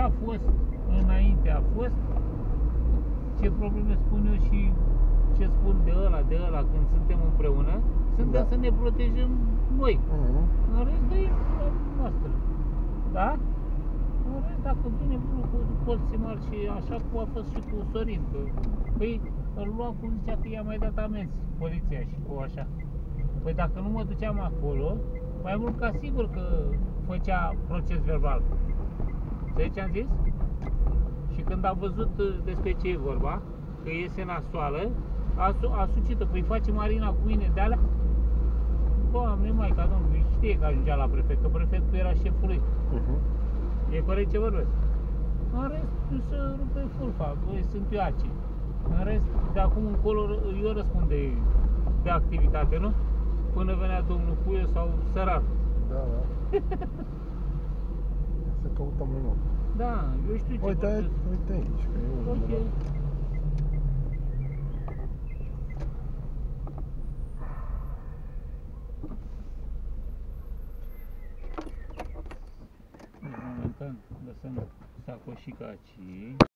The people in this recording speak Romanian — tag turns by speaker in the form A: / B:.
A: a fost înainte a fost, ce probleme spun eu și ce spun de ăla când suntem împreună, suntem să ne protejăm noi. În rest, e noastră. Da? În rest, dacă vine bunul cu colții mari și așa cum a fost și cu Sorin, că, păi, îl lua cum zicea că i-a mai dat amenzi poliția și cu așa. Păi dacă nu mă duceam acolo, mai mult ca sigur că făcea proces verbal. Înțelegi ce am zis? Și când a văzut despre ce e vorba, că iese nasoală, a sucit-o, păi face Marina cu mine de alea. Doamne, Maica Domnului, știe că ajungea la prefect, că prefectul era șeful lui. E corect ce vorbesc? În rest, nu se rupe fulfa, băi, sunt eu aci. În rest, de acum încolo, eu răspund de activitate, nu? Până venea domnul Cuie sau Sărar.
B: Da, da. Să căutăm un om.
A: Da, eu știu ce
B: Uite
A: vorbesc.
B: aici, că e unul.
A: Ok. Momentan lăsăm sacoșica aici.